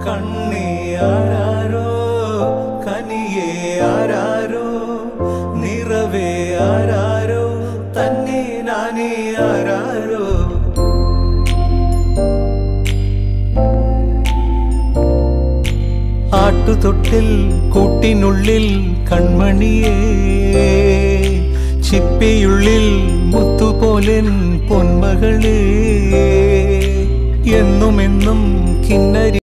കണ്ണേ ആരാരോ കനിയേ ആരാരോ നിറവേ ആരാരോ തന്നെ നാനേ ആരാരോ ആട്ടുതൊട്ടിൽ കൂട്ടിനുള്ളിൽ കൺമണിയേ ചിപ്പിയുള്ളിൽ മുത്തുപോലെൻ പൊന്മകളേ എന്നുമെന്നും കിന്നരി